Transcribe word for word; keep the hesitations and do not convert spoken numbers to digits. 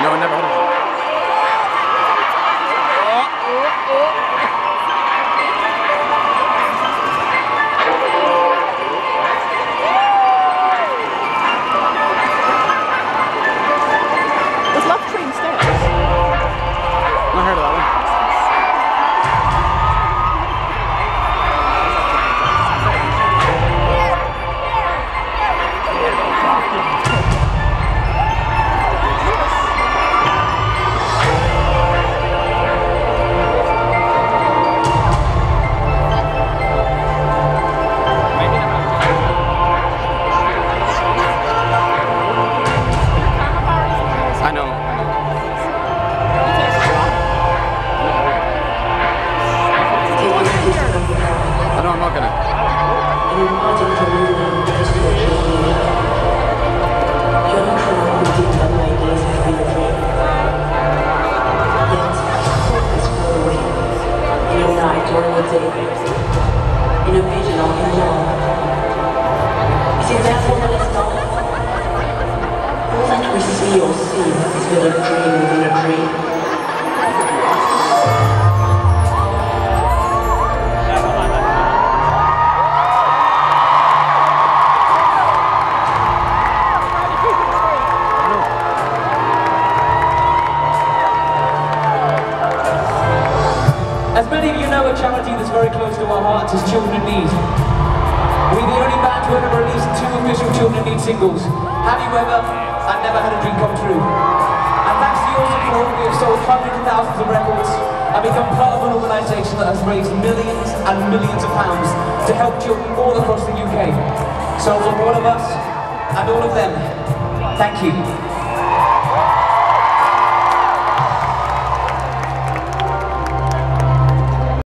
No, I never heard of it. There's Love Train Stairs. Not heard of that one. I know. I know, I'm not gonna. In a vision or in love. Is it therefore that it's not? All that we see or see is but a dream within a dream. As many of you know, a charity that's very close to our hearts is Children in Need. We're the only band to ever release two official Children in Need singles, Have You Ever and Never Had a Dream Come True. And thanks to your support, we have sold hundreds of thousands of records and become part of an organisation that has raised millions and millions of pounds to help children all across the U K. So from all of us and all of them, thank you.